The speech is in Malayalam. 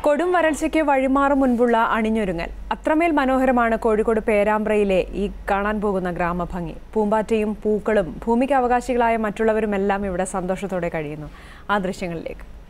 കൊടും വരൾച്ചയ്ക്ക് വഴിമാറും മുൻപുള്ള അണിഞ്ഞൊരുങ്ങൽ അത്രമേൽ മനോഹരമാണ് കോഴിക്കോട് പേരാമ്പ്രയിലെ ഈ കാണാൻ പോകുന്ന ഗ്രാമഭംഗി. പൂമ്പാറ്റയും പൂക്കളും ഭൂമിക്ക് അവകാശികളായ മറ്റുള്ളവരുമെല്ലാം ഇവിടെ സന്തോഷത്തോടെ കഴിയുന്നു. ആ ദൃശ്യങ്ങളിലേക്ക്.